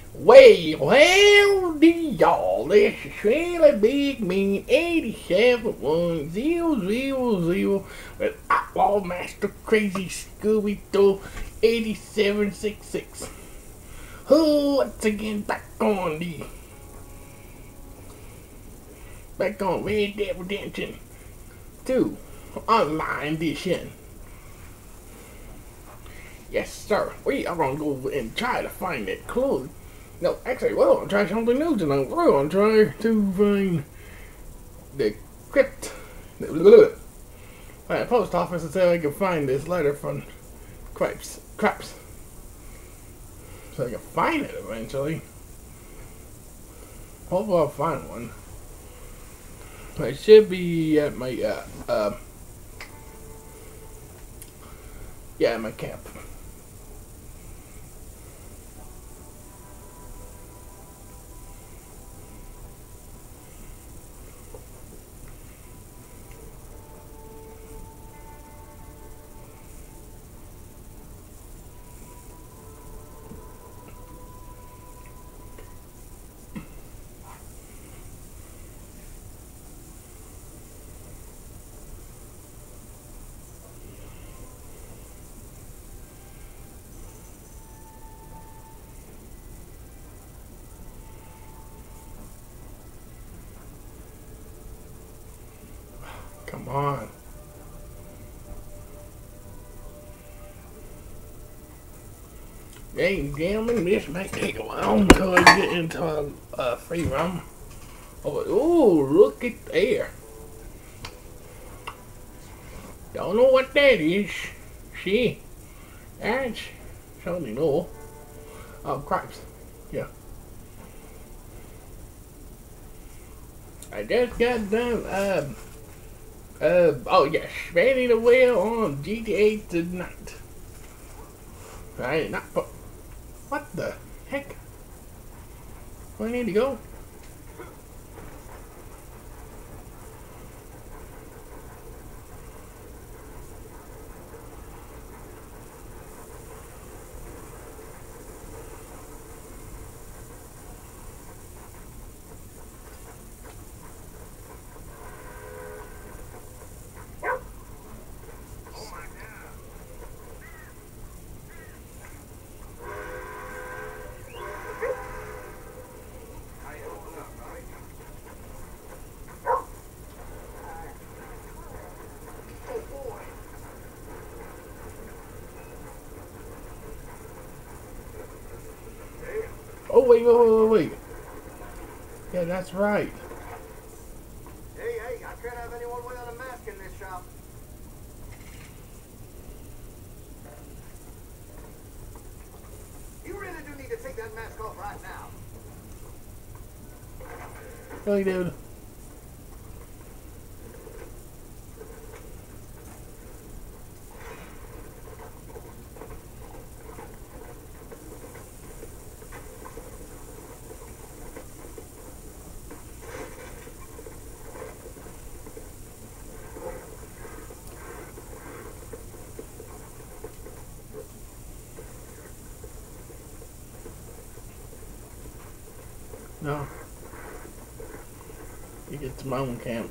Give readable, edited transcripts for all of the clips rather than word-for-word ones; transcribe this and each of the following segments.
Howdy y'all, this is Shelly Big Mean 87100 with Outlaw Master Crazy Scooby Doo 8766. Who once again back on Red Dead Redemption 2 Online Edition. Yes sir, we are gonna go and try to find that clue. No, actually, we're going to try something new tonight. We're going to try to find the crypt. The post office and see if I can find this letter from cripps. So I can find it eventually. Hopefully I'll find one. It should be at my, my camp. Come on. Ladies and gentlemen, this might take a while until I get into a free room. Oh, look at there. Don't know what that is. See? That's something new. Oh, cripps. Yeah. I just got done, oh yes, spinning the wheel on GTA tonight. Right, not but what the heck? Where I need to go? Oh, wait. Yeah, that's right. Hey, I can't have anyone without a mask in this shop. You really do need to take that mask off right now. Really, dude. No. You get to my own camp.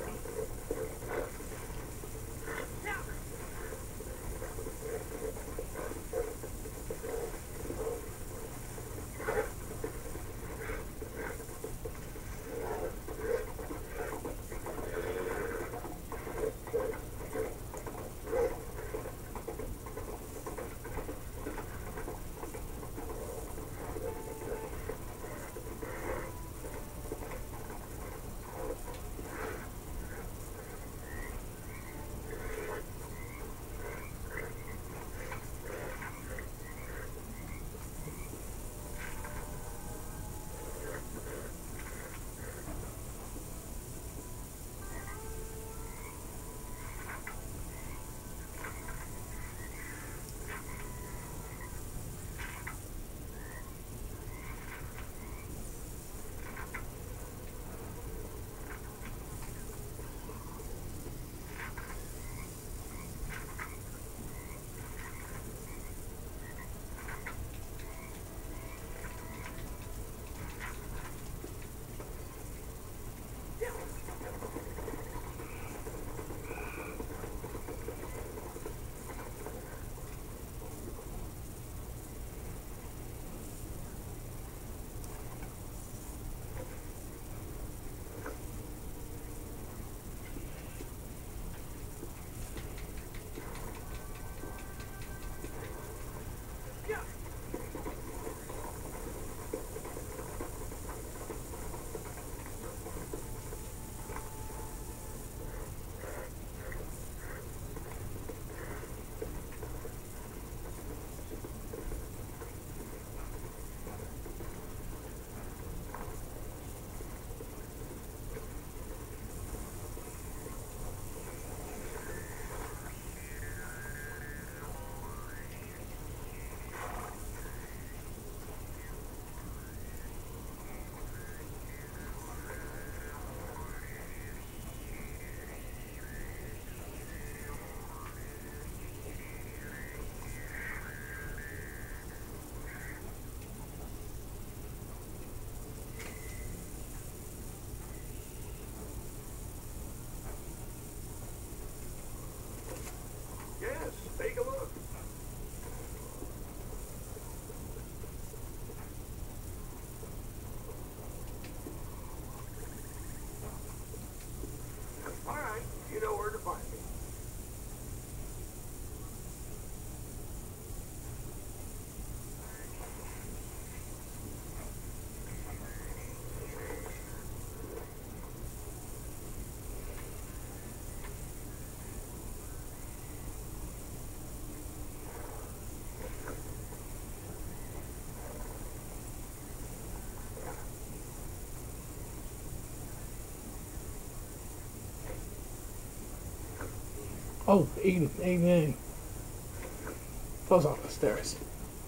Oh, eating. Post office stairs.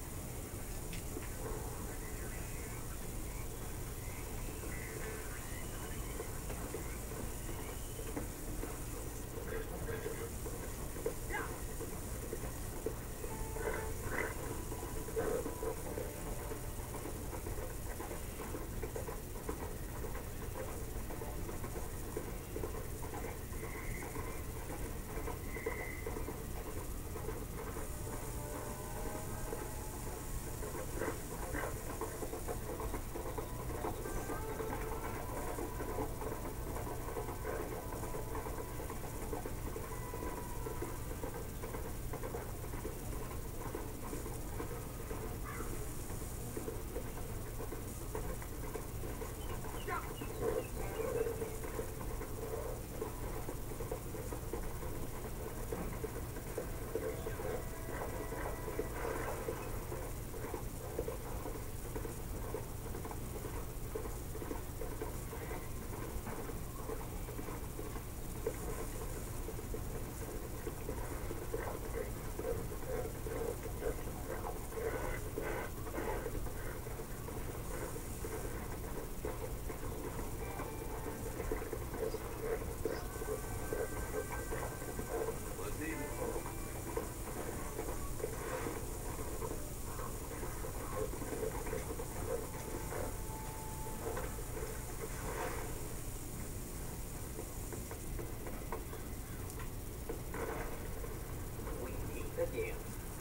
Again.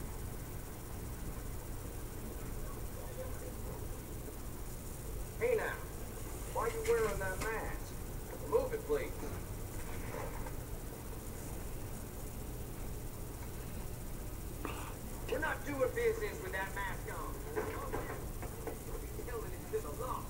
Hey now, why are you wearing that mask? Remove it, please. We're not doing business with that mask on. You're telling it to the law.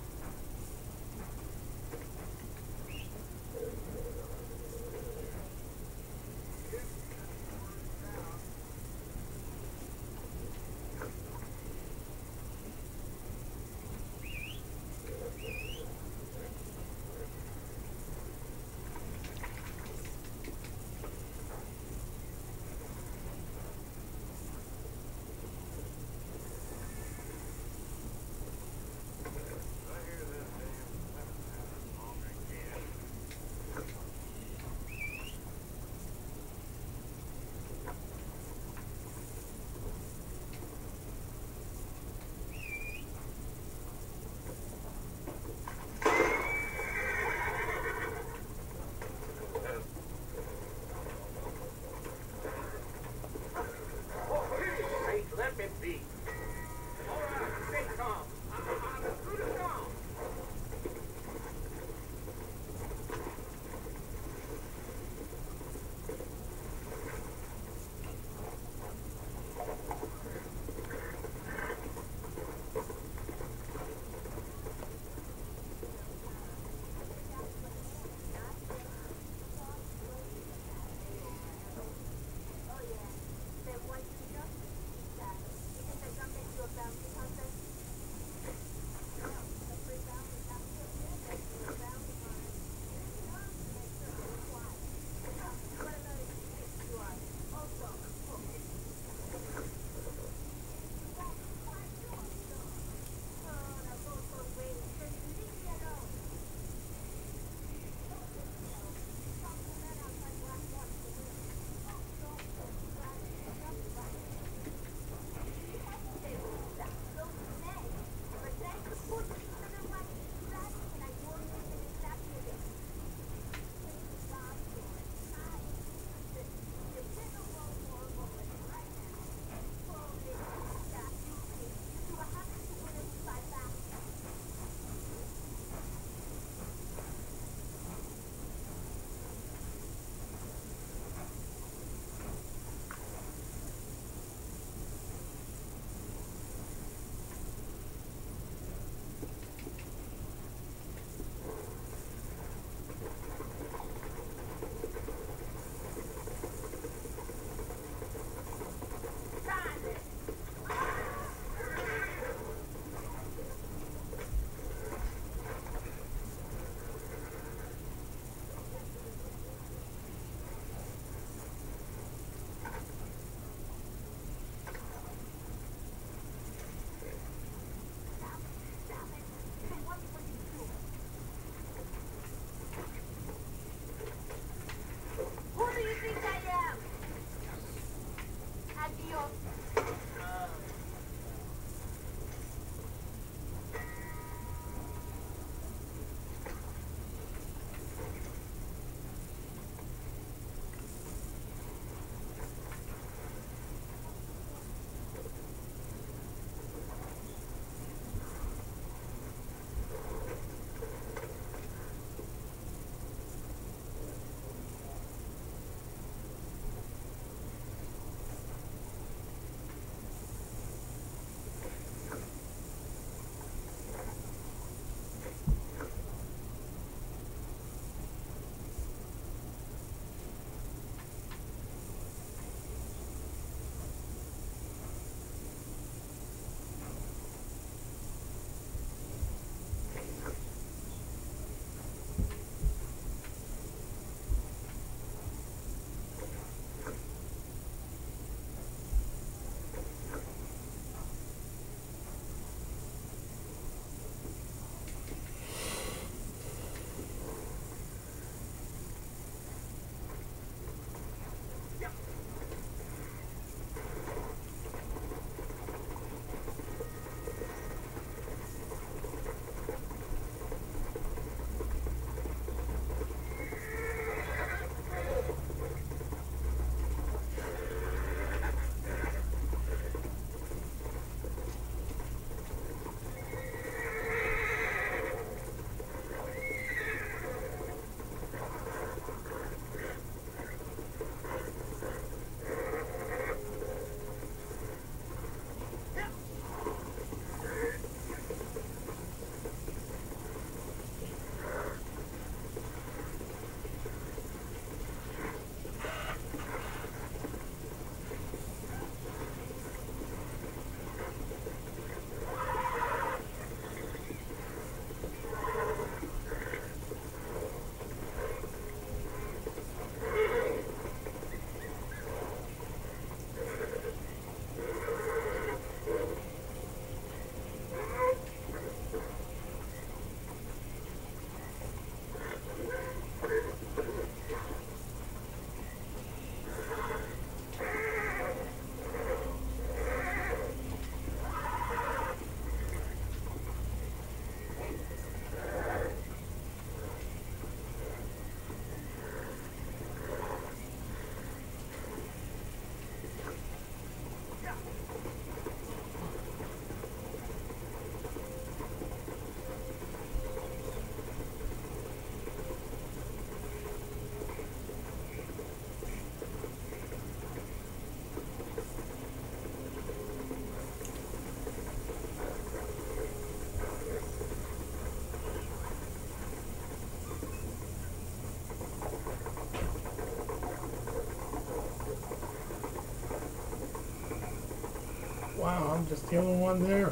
wow, I'm just the only one there.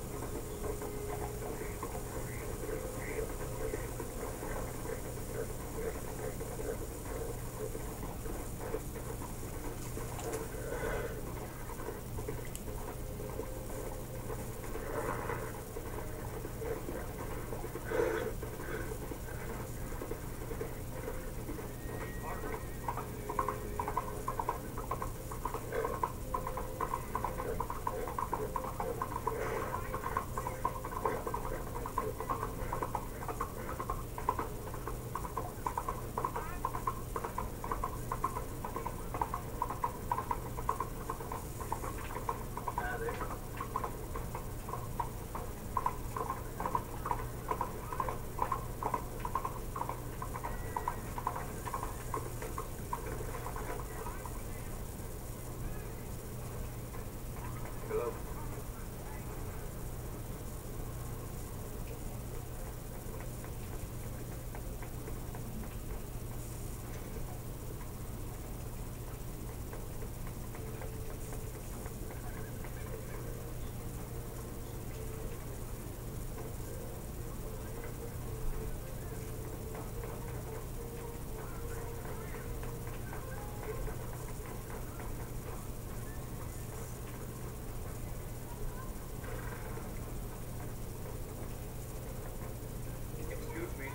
Hello? Excuse me.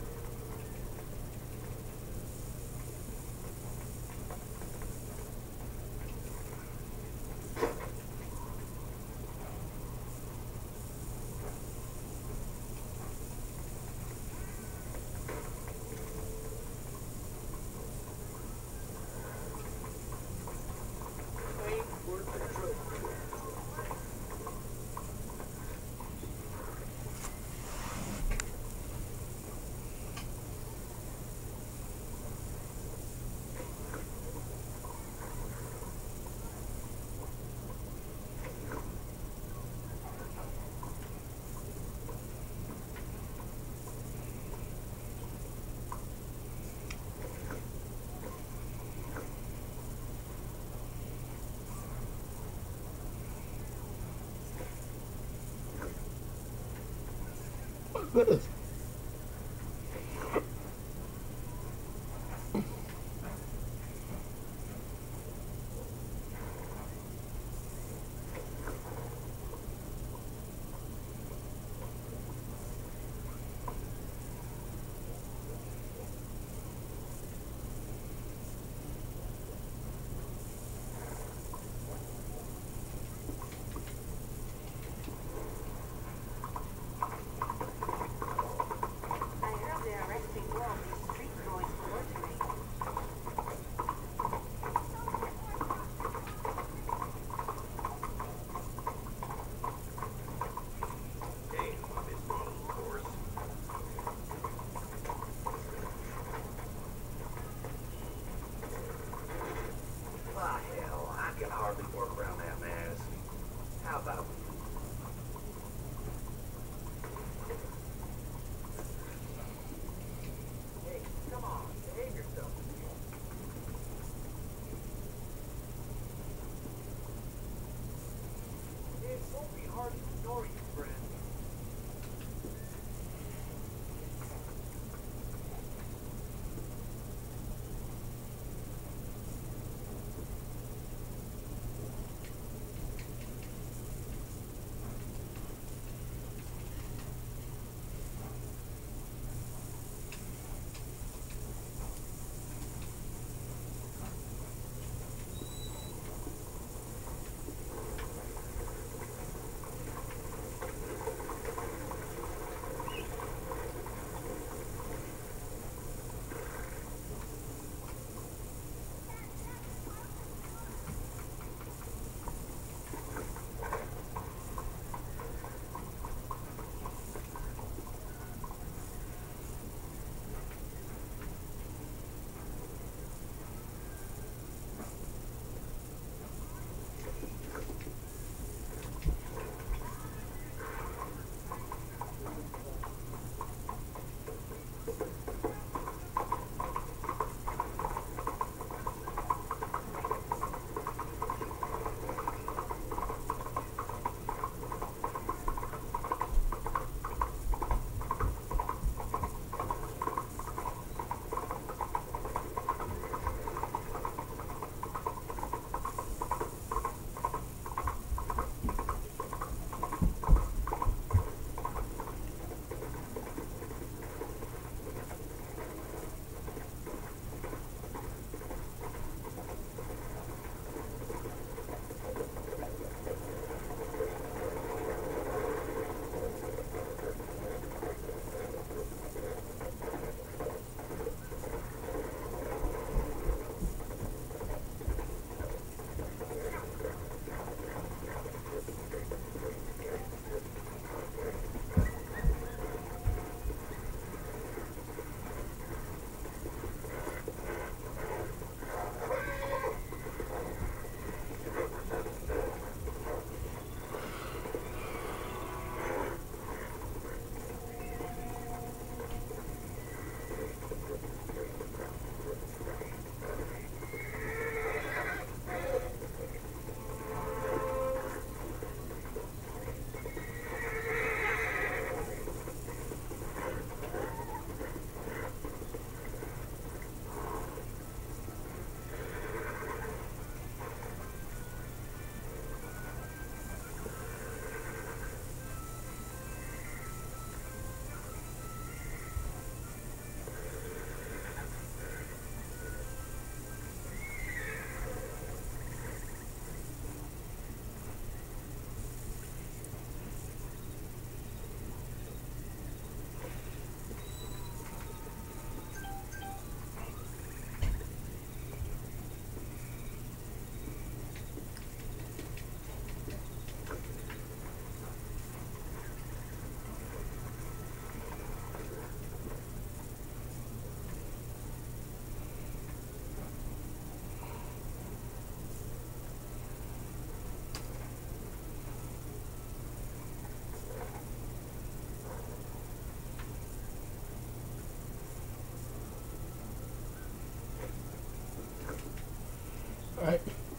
Ain't worth the trouble. What's this? I heard they're arresting more of these street boys for loitering. Damn, this model, of course. Why, hell, I can hardly work around that mask. How about Hey, come on, behave yourself. It won't be hard to ignore you, friend.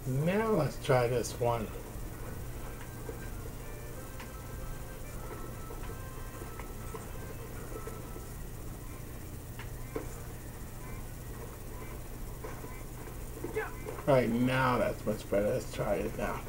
Now let's try this one. Right now that's much better. Let's try it now.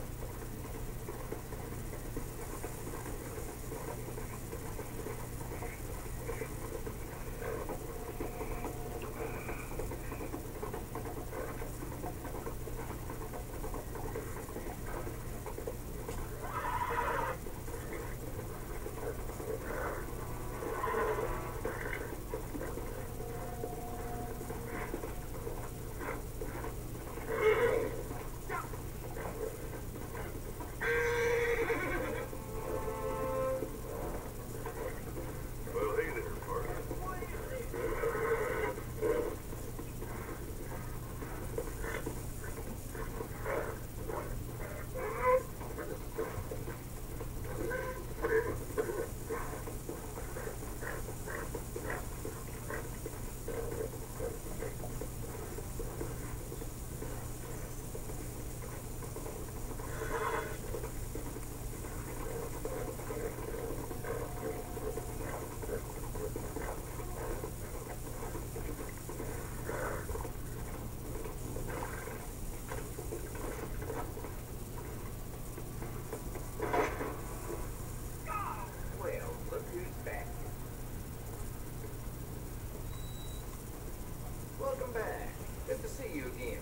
Welcome back. Good to see you again.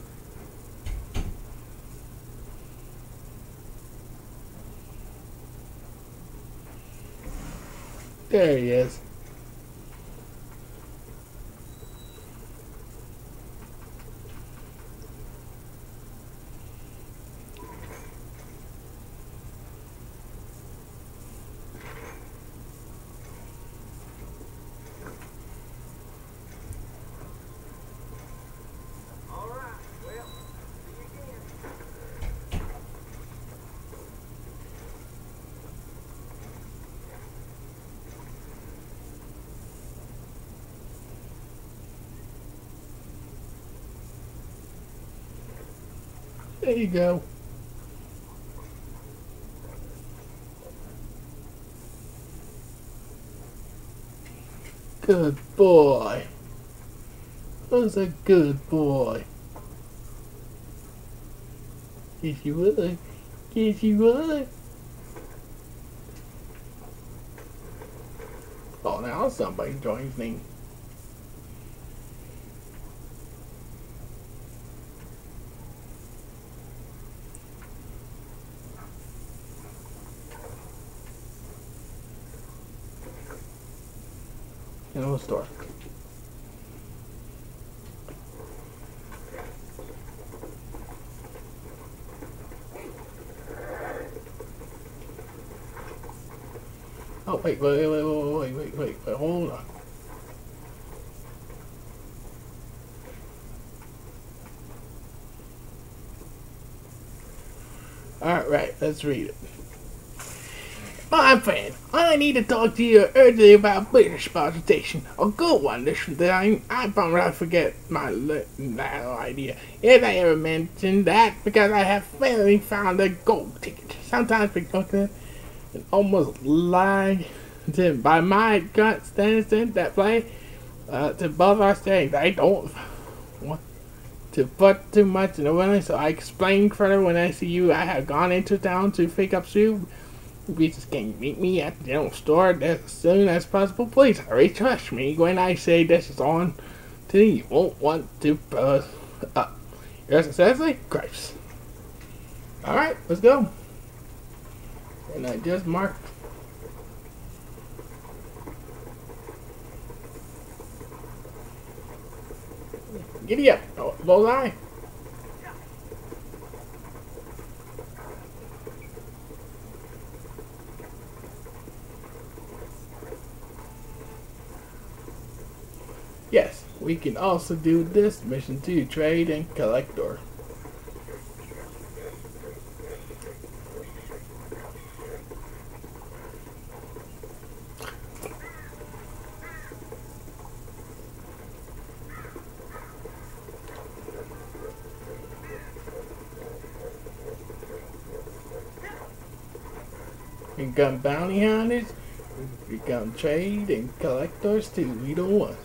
There he is. All right. Well, see you again. There you go. Good boy. That's a good boy. Yes, you would. Yes, you would. Oh, now somebody joins me. In the store. Oh, wait, hold on. Alright, let's read it. My friend, I need to talk to you urgently about British presentation. A good one this time. I probably forget my little idea. If I ever mention that, because I have finally found a gold ticket. Sometimes we go to and almost lie to by my gut standards that play to both our sayings. I don't want to put too much in the willing, so I explain further when I see you. I have gone into town to pick up shoes. You just can meet me at the general store as soon as possible. Please hurry, trust me when I say this is on to you won't want to buzz up. Yours sincerely, cripps. Alright, let's go. And I just marked. Giddy up, oh, bullseye. Yes, we can also do this mission too, trade and collector. You got bounty hunters, you got trade and collectors too, either one.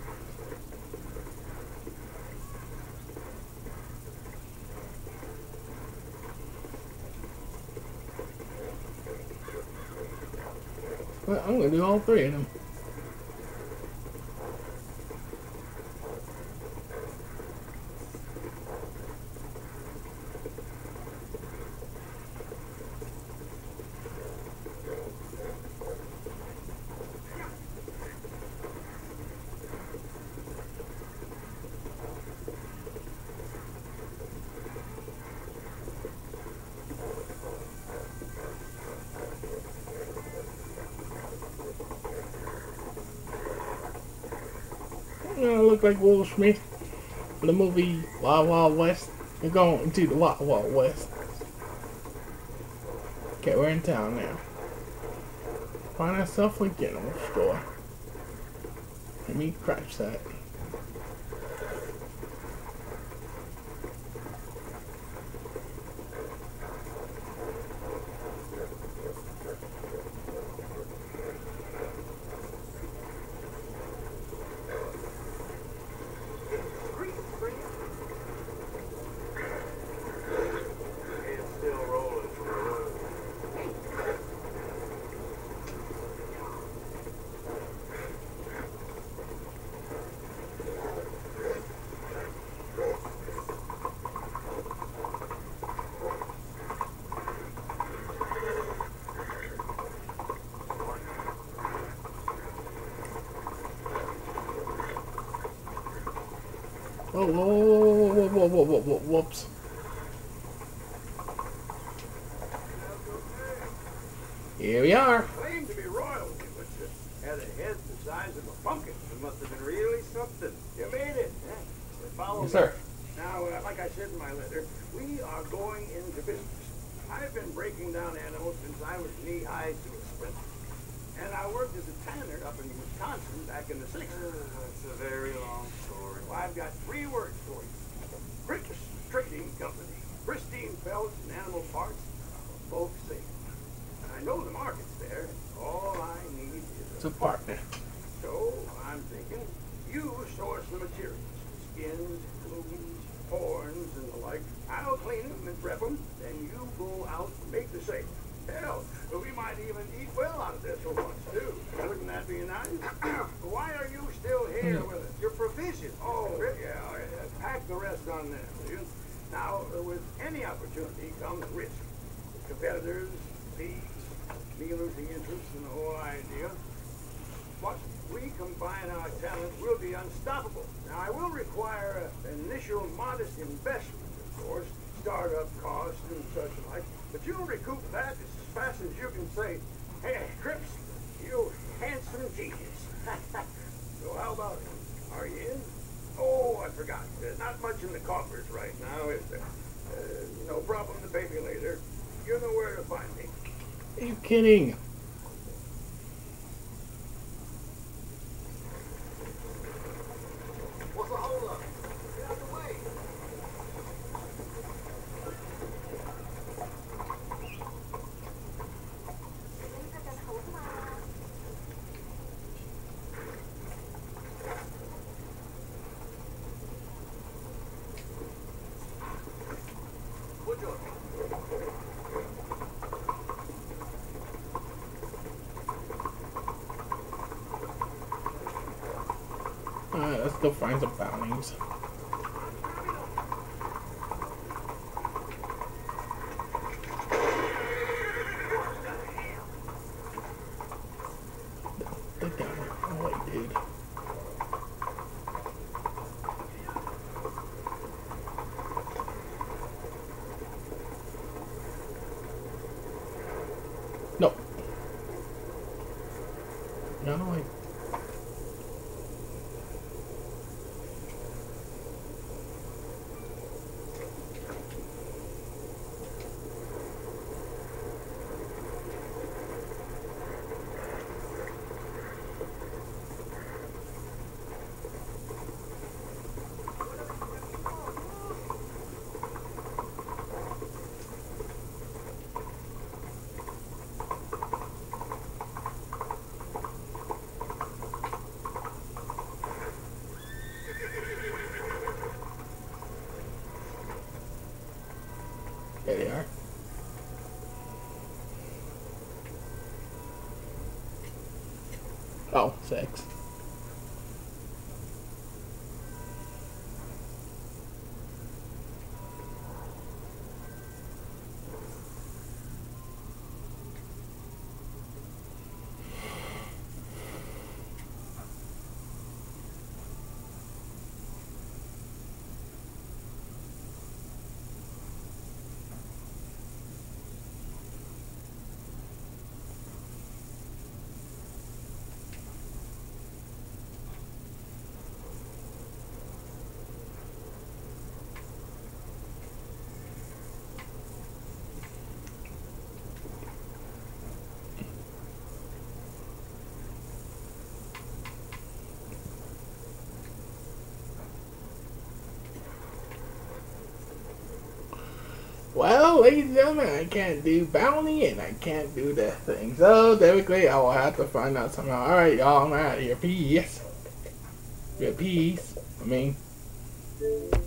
Well, I'm gonna do all three of them. I look like Will Smith for the movie Wild Wild West. We're going to the Wild Wild West. Okay, we're in town now. Find ourselves a general store. Let me crash that. It's still rolling from the road. Whoa, whoa, whoa, whoa, whoa, whoa, whoa, whoops. Here we are. Claimed to be royalty, but you had a head the size of a pumpkin. It must have been really something. You made it. Yeah. Follow Yes, me. sir. Now, like I said in my letter, we are going into business. I've been breaking down animals since I was knee-high to a sprinter. And I worked as a tanner up in Wisconsin back in the 60s. That's a very long story. Well, I've got 3 words for you. Cripps Trading Company. Pristine pellets and animal parts, both safe. And I know the market's there. All I need is It's a partner. So I'm thinking you source the materials. Skins, plumes, horns, and the like. I'll clean them and prep them. Then you go out and make the sale. Hell, we might even eat well out of this for once, too. Wouldn't that be nice? Why are you still here with us? Your provision. Oh, yeah. Pack the rest on them, will you? Now, with any opportunity comes risk. Competitors, fees, me losing interest in the whole idea. Once we combine our talent, we'll be unstoppable. Now, I will require an initial modest investment, of course, startup costs and such like, but you'll recoup that as fast as you can say, "Hey, Cripps, you handsome genius." So how about it? Are you in? Oh, I forgot. Not much in the coffers right now, is there? No problem to pay me later. You know where to find me. Are you kidding? What's the hold up? Get out the way. What's your Alright, let's go find some bounties. They got it. Oh, wait, dude. No. No, wait. There they are. Oh, 6. Well, ladies and gentlemen, I can't do bounty and I can't do that thing. So, typically, I will have to find out somehow. Alright, y'all, I'm out of here. Peace. Good peace. I mean.